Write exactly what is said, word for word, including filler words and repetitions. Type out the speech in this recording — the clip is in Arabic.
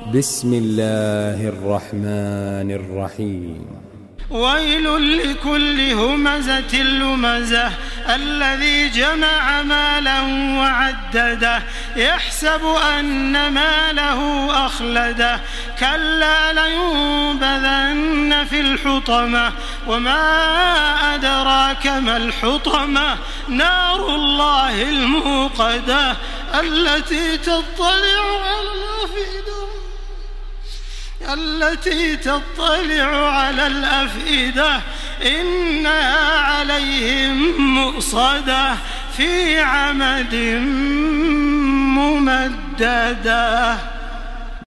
بسم الله الرحمن الرحيم. ويل لكل همزة لمزة الذي جمع مالا وعدده يحسب أن ماله أخلده كلا لينبذن في الحطمة وما أدراك ما الحطمة نار الله الموقدة التي تطلع على الأفئدة التي تطلع على الأفئدة إنها عليهم مؤصدة في عمد ممددة.